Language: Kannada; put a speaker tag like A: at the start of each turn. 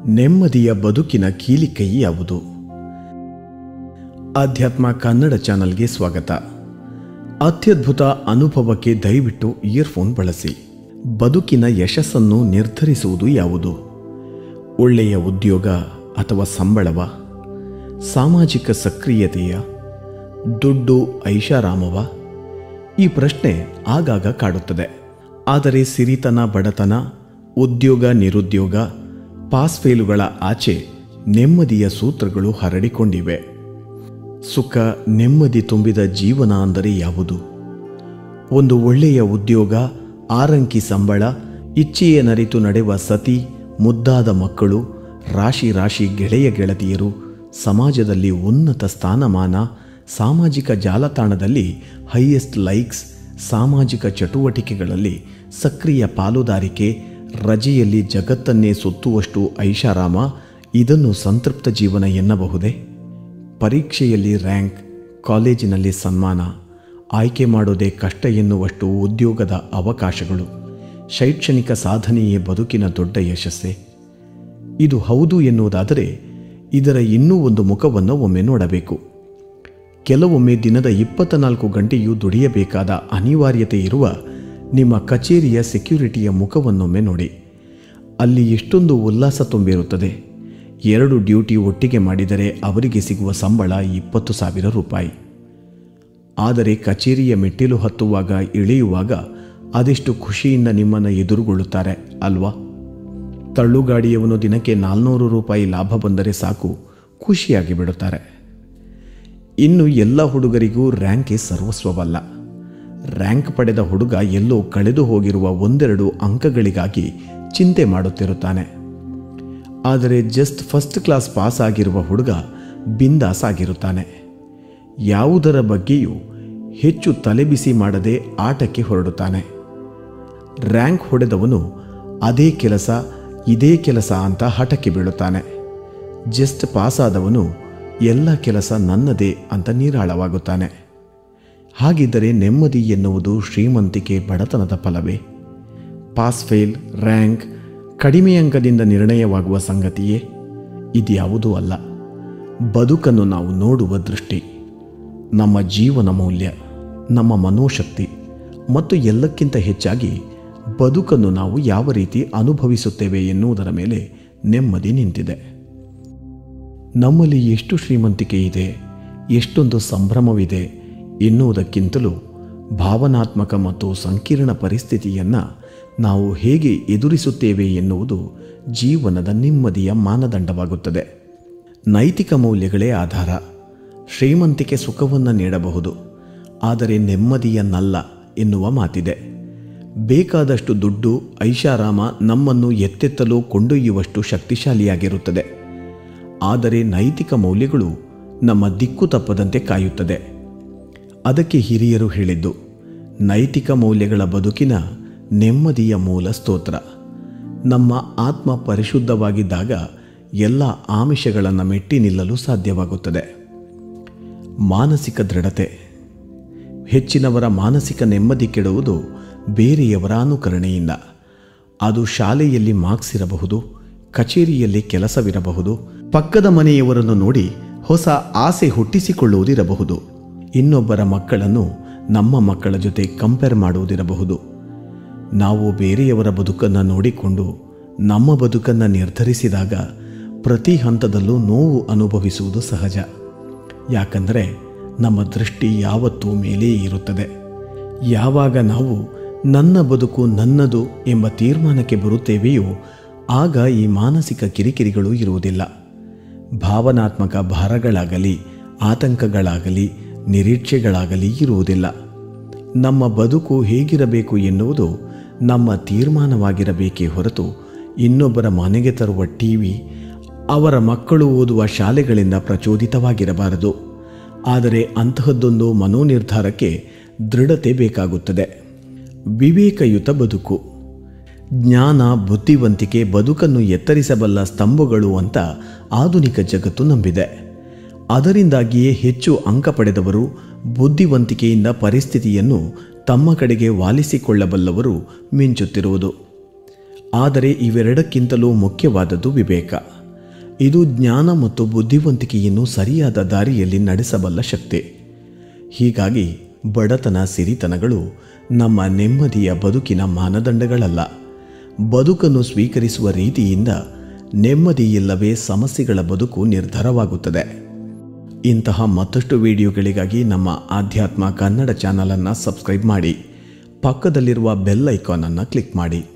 A: ನೆಮ್ಮದಿಯ ಬದುಕಿನ ಕೀಲಿಕೈ ಯಾವುದು? ಆಧ್ಯಾತ್ಮ ಕನ್ನಡ ಚಾನಲ್ಗೆ ಸ್ವಾಗತ. ಅತ್ಯದ್ಭುತ ಅನುಭವಕ್ಕೆ ದಯವಿಟ್ಟು ಇಯರ್ಫೋನ್ ಬಳಸಿ. ಬದುಕಿನ ಯಶಸ್ಸನ್ನು ನಿರ್ಧರಿಸುವುದು ಯಾವುದು? ಒಳ್ಳೆಯ ಉದ್ಯೋಗ ಅಥವಾ ಸಂಬಳವ? ಸಾಮಾಜಿಕ ಸಕ್ರಿಯತೆಯ? ದುಡ್ಡು ಐಷಾರಾಮವ? ಈ ಪ್ರಶ್ನೆ ಆಗಾಗ ಕಾಡುತ್ತದೆ. ಆದರೆ ಸಿರಿತನ ಬಡತನ, ಉದ್ಯೋಗ ನಿರುದ್ಯೋಗ, ಪಾಸ್ ಫೇಲುಗಳ ಆಚೆ ನೆಮ್ಮದಿಯ ಸೂತ್ರಗಳು ಹರಡಿಕೊಂಡಿವೆ. ಸುಖ ನೆಮ್ಮದಿ ತುಂಬಿದ ಜೀವನ ಅಂದರೆ ಯಾವುದು? ಒಂದು ಒಳ್ಳೆಯ ಉದ್ಯೋಗ, ಆರಂಕಿ ಸಂಬಳ, ಇಚ್ಛೆಯ ನರಿತು ನಡೆವ ಸತಿ, ಮುದ್ದಾದ ಮಕ್ಕಳು, ರಾಶಿ ರಾಶಿ ಗೆಳೆಯ ಗೆಳತಿಯರು, ಸಮಾಜದಲ್ಲಿ ಉನ್ನತ ಸ್ಥಾನಮಾನ, ಸಾಮಾಜಿಕ ಜಾಲತಾಣದಲ್ಲಿ ಹೈಯೆಸ್ಟ್ ಲೈಕ್ಸ್, ಸಾಮಾಜಿಕ ಚಟುವಟಿಕೆಗಳಲ್ಲಿ ಸಕ್ರಿಯ ಪಾಲುದಾರಿಕೆ, ರಜೆಯಲ್ಲಿ ಜಗತ್ತನ್ನೇ ಸುತ್ತುವಷ್ಟು ಐಷಾರಾಮ, ಇದನ್ನು ಸಂತೃಪ್ತ ಜೀವನ ಎನ್ನಬಹುದೇ? ಪರೀಕ್ಷೆಯಲ್ಲಿ ರ್ಯಾಂಕ್, ಕಾಲೇಜಿನಲ್ಲಿ ಸನ್ಮಾನ, ಆಯ್ಕೆ ಮಾಡೋದೇ ಕಷ್ಟ ಎನ್ನುವಷ್ಟು ಉದ್ಯೋಗದ ಅವಕಾಶಗಳು, ಶೈಕ್ಷಣಿಕ ಸಾಧನೆಯೇ ಬದುಕಿನ ದೊಡ್ಡ ಯಶಸ್ಸೇ? ಇದು ಹೌದು ಎನ್ನುವುದಾದರೆ ಇದರ ಇನ್ನೂ ಒಂದು ಮುಖವನ್ನು ಒಮ್ಮೆ ನೋಡಬೇಕು. ಕೆಲವೊಮ್ಮೆ ದಿನದ 24 ಗಂಟೆಯೂ ದುಡಿಯಬೇಕಾದ ಅನಿವಾರ್ಯತೆ ಇರುವ ನಿಮ್ಮ ಕಚೇರಿಯ ಸೆಕ್ಯೂರಿಟಿಯ ಮುಖವನ್ನೊಮ್ಮೆ ನೋಡಿ. ಅಲ್ಲಿ ಎಷ್ಟೊಂದು ಉಲ್ಲಾಸ ತುಂಬಿರುತ್ತದೆ. 2 ಡ್ಯೂಟಿ ಒಟ್ಟಿಗೆ ಮಾಡಿದರೆ ಅವರಿಗೆ ಸಿಗುವ ಸಂಬಳ 20,000 ರೂಪಾಯಿ. ಆದರೆ ಕಚೇರಿಯ ಮೆಟ್ಟಿಲು ಹತ್ತುವಾಗ ಇಳಿಯುವಾಗ ಅದೆಷ್ಟು ಖುಷಿಯಿಂದ ನಿಮ್ಮನ್ನು ಎದುರುಗೊಳ್ಳುತ್ತಾರೆ ಅಲ್ವಾ? ತಳ್ಳುಗಾಡಿಯವನು ದಿನಕ್ಕೆ 400 ರೂಪಾಯಿ ಲಾಭ ಬಂದರೆ ಸಾಕು, ಖುಷಿಯಾಗಿ ಬಿಡುತ್ತಾರೆ. ಇನ್ನು ಎಲ್ಲ ಹುಡುಗರಿಗೂ ರ್ಯಾಂಕೇ ಸರ್ವಸ್ವವಲ್ಲ. ರ್ಯಾಂಕ್ ಪಡೆದ ಹುಡುಗ ಎಲ್ಲೋ ಕಳೆದು ಹೋಗಿರುವ 1-2 ಅಂಕಗಳಿಗಾಗಿ ಚಿಂತೆ ಮಾಡುತ್ತಿರುತ್ತಾನೆ. ಆದರೆ ಜಸ್ಟ್ ಫಸ್ಟ್ ಕ್ಲಾಸ್ ಪಾಸ್ ಆಗಿರುವ ಹುಡುಗ ಬಿಂದಾಸ್ ಆಗಿರುತ್ತಾನೆ. ಯಾವುದರ ಬಗ್ಗೆಯೂ ಹೆಚ್ಚು ತಲೆಬಿಸಿ ಮಾಡದೆ ಆಟಕ್ಕೆ ಹೊರಡುತ್ತಾನೆ. ರ್ಯಾಂಕ್ ಹೊಡೆದವನು ಅದೇ ಕೆಲಸ ಇದೇ ಕೆಲಸ ಅಂತ ಹಠಕ್ಕೆ ಬೀಳುತ್ತಾನೆ. ಜಸ್ಟ್ ಪಾಸಾದವನು ಎಲ್ಲ ಕೆಲಸ ನನ್ನದೇ ಅಂತ ನೀರಾಳವಾಗುತ್ತಾನೆ. ಹಾಗಿದ್ದರೆ ನೆಮ್ಮದಿ ಎನ್ನುವುದು ಶ್ರೀಮಂತಿಕೆ ಬಡತನದ ಫಲವೇ? ಪಾಸ್ ಫೇಲ್, ರ್ಯಾಂಕ್, ಕಡಿಮೆ ಅಂಕದಿಂದ ನಿರ್ಣಯವಾಗುವ ಸಂಗತಿಯೇ? ಇದ್ಯಾವುದೂ ಅಲ್ಲ. ಬದುಕನ್ನು ನಾವು ನೋಡುವ ದೃಷ್ಟಿ, ನಮ್ಮ ಜೀವನ ಮೌಲ್ಯ, ನಮ್ಮ ಮನೋಶಕ್ತಿ ಮತ್ತು ಎಲ್ಲಕ್ಕಿಂತ ಹೆಚ್ಚಾಗಿ ಬದುಕನ್ನು ನಾವು ಯಾವ ರೀತಿ ಅನುಭವಿಸುತ್ತೇವೆ ಎನ್ನುವುದರ ಮೇಲೆ ನೆಮ್ಮದಿ ನಿಂತಿದೆ. ನಮ್ಮಲ್ಲಿ ಎಷ್ಟು ಶ್ರೀಮಂತಿಕೆ ಇದೆ, ಎಷ್ಟೊಂದು ಸಂಭ್ರಮವಿದೆ ಎನ್ನುವುದಕ್ಕಿಂತಲೂ ಭಾವನಾತ್ಮಕ ಮತ್ತು ಸಂಕೀರ್ಣ ಪರಿಸ್ಥಿತಿಯನ್ನು ನಾವು ಹೇಗೆ ಎದುರಿಸುತ್ತೇವೆ ಎನ್ನುವುದು ಜೀವನದ ನೆಮ್ಮದಿಯ ಮಾನದಂಡವಾಗುತ್ತದೆ. ನೈತಿಕ ಮೌಲ್ಯಗಳೇ ಆಧಾರ. ಶ್ರೀಮಂತಿಕೆ ಸುಖವನ್ನು ನೀಡಬಹುದು, ಆದರೆ ನೆಮ್ಮದಿಯನ್ನಲ್ಲ ಎನ್ನುವ ಮಾತಿದೆ. ಬೇಕಾದಷ್ಟು ದುಡ್ಡು, ಐಷಾರಾಮ ನಮ್ಮನ್ನು ಎತ್ತೆತ್ತಲು ಕೊಂಡೊಯ್ಯುವಷ್ಟು ಶಕ್ತಿಶಾಲಿಯಾಗಿರುತ್ತದೆ. ಆದರೆ ನೈತಿಕ ಮೌಲ್ಯಗಳು ನಮ್ಮ ದಿಕ್ಕು ತಪ್ಪದಂತೆ ಕಾಯುತ್ತದೆ. ಅದಕ್ಕೆ ಹಿರಿಯರು ಹೇಳಿದ್ದು, ನೈತಿಕ ಮೌಲ್ಯಗಳ ಬದುಕಿನ ನೆಮ್ಮದಿಯ ಮೂಲ ಸ್ತೋತ್ರ. ನಮ್ಮ ಆತ್ಮ ಪರಿಶುದ್ಧವಾಗಿದ್ದಾಗ ಎಲ್ಲ ಆಮಿಷಗಳನ್ನು ಮೆಟ್ಟಿ ನಿಲ್ಲಲು ಸಾಧ್ಯವಾಗುತ್ತದೆ. ಮಾನಸಿಕ ದೃಢತೆ. ಹೆಚ್ಚಿನವರ ಮಾನಸಿಕ ನೆಮ್ಮದಿ ಕೆಡುವುದು ಬೇರೆಯವರ ಅನುಕರಣೆಯಿಂದ. ಅದು ಶಾಲೆಯಲ್ಲಿ ಮಾರ್ಕ್ಸ್ ಇರಬಹುದು, ಕಚೇರಿಯಲ್ಲಿ ಕೆಲಸವಿರಬಹುದು, ಪಕ್ಕದ ಮನೆಯವರನ್ನು ನೋಡಿ ಹೊಸ ಆಸೆ ಹುಟ್ಟಿಸಿಕೊಳ್ಳುವುದಿರಬಹುದು, ಇನ್ನೊಬ್ಬರ ಮಕ್ಕಳನ್ನು ನಮ್ಮ ಮಕ್ಕಳ ಜೊತೆ ಕಂಪೇರ್ ಮಾಡುವುದಿರಬಹುದು. ನಾವು ಬೇರೆಯವರ ಬದುಕನ್ನು ನೋಡಿಕೊಂಡು ನಮ್ಮ ಬದುಕನ್ನು ನಿರ್ಧರಿಸಿದಾಗ ಪ್ರತಿ ಹಂತದಲ್ಲೂ ನೋವು ಅನುಭವಿಸುವುದು ಸಹಜ. ಯಾಕಂದರೆ ನಮ್ಮ ದೃಷ್ಟಿ ಯಾವತ್ತೂ ಮೇಲೆಯೇ ಇರುತ್ತದೆ. ಯಾವಾಗ ನಾವು ನನ್ನ ಬದುಕು ನನ್ನದು ಎಂಬ ತೀರ್ಮಾನಕ್ಕೆ ಬರುತ್ತೇವೆಯೋ ಆಗ ಈ ಮಾನಸಿಕ ಕಿರಿಕಿರಿಗಳು ಇರುವುದಿಲ್ಲ. ಭಾವನಾತ್ಮಕ ಭಾರಗಳಾಗಲಿ, ಆತಂಕಗಳಾಗಲಿ, ನಿರೀಕ್ಷೆಗಳಾಗಲಿ ಇರುವುದಿಲ್ಲ. ನಮ್ಮ ಬದುಕು ಹೇಗಿರಬೇಕು ಎನ್ನುವುದು ನಮ್ಮ ತೀರ್ಮಾನವಾಗಿರಬೇಕೇ ಹೊರತು ಇನ್ನೊಬ್ಬರ ಮನೆಗೆ ತರುವ ಟಿವಿ, ಅವರ ಮಕ್ಕಳು ಓದುವ ಶಾಲೆಗಳಿಂದ ಪ್ರಚೋದಿತವಾಗಿರಬಾರದು. ಆದರೆ ಅಂತಹದ್ದೊಂದು ಮನೋನಿರ್ಧಾರಕ್ಕೆ ದೃಢತೆ ಬೇಕಾಗುತ್ತದೆ. ವಿವೇಕಯುತ ಬದುಕು. ಜ್ಞಾನ, ಬುದ್ಧಿವಂತಿಕೆ ಬದುಕನ್ನು ಎತ್ತರಿಸಬಲ್ಲ ಸ್ತಂಭಗಳು ಅಂತ ಆಧುನಿಕ ಜಗತ್ತು ನಂಬಿದೆ. ಅದರಿಂದಾಗಿಯೇ ಹೆಚ್ಚು ಅಂಕ ಪಡೆದವರು ಬುದ್ಧಿವಂತಿಕೆಯಿಂದ ಪರಿಸ್ಥಿತಿಯನ್ನು ತಮ್ಮ ಕಡೆಗೆ ವಾಲಿಸಿಕೊಳ್ಳಬಲ್ಲವರು ಮಿಂಚುತ್ತಿರುವುದು. ಆದರೆ ಇವೆರಡಕ್ಕಿಂತಲೂ ಮುಖ್ಯವಾದದ್ದು ವಿವೇಕ. ಇದು ಜ್ಞಾನ ಮತ್ತು ಬುದ್ಧಿವಂತಿಕೆಯನ್ನು ಸರಿಯಾದ ದಾರಿಯಲ್ಲಿ ನಡೆಸಬಲ್ಲ ಶಕ್ತಿ. ಹೀಗಾಗಿ ಬಡತನ, ಸಿರಿತನಗಳು ನಮ್ಮ ನೆಮ್ಮದಿಯ ಬದುಕಿನ ಮಾನದಂಡಗಳಲ್ಲ. ಬದುಕನ್ನು ಸ್ವೀಕರಿಸುವ ರೀತಿಯಿಂದ ನೆಮ್ಮದಿ ಇಲ್ಲವೇ ಸಮಸ್ಯೆಗಳ ಬದುಕು ನಿರ್ಧಾರವಾಗುತ್ತದೆ. ಇಂತಹ ಮತ್ತಷ್ಟು ವಿಡಿಯೋಗಳಿಗಾಗಿ ನಮ್ಮ ಆಧ್ಯಾತ್ಮ ಕನ್ನಡ ಚಾನಲನ್ನು ಸಬ್ಸ್ಕ್ರೈಬ್ ಮಾಡಿ, ಪಕ್ಕದಲ್ಲಿರುವ ಬೆಲ್ ಐಕಾನ್ ಅನ್ನು ಕ್ಲಿಕ್ ಮಾಡಿ.